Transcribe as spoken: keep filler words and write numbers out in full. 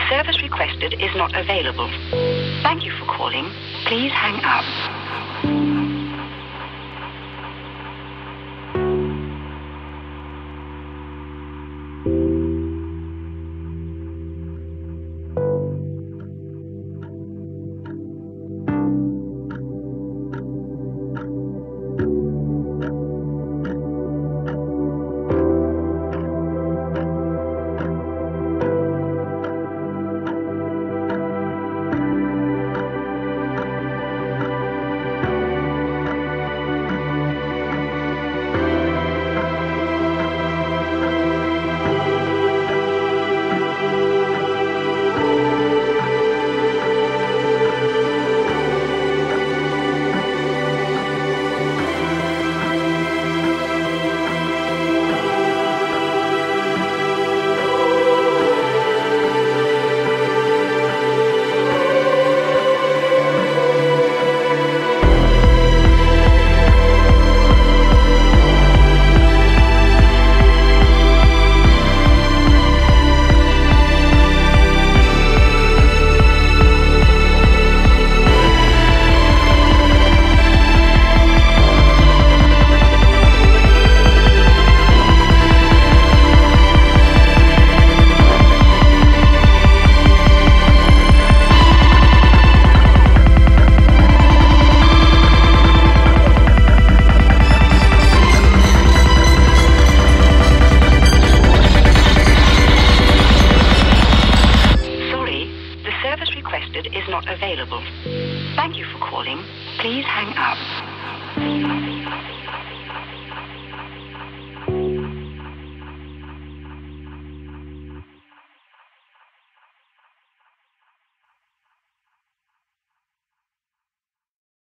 service requested is not available. Thank you for calling. Please hang up. Is not available. Thank you for calling. Please hang up.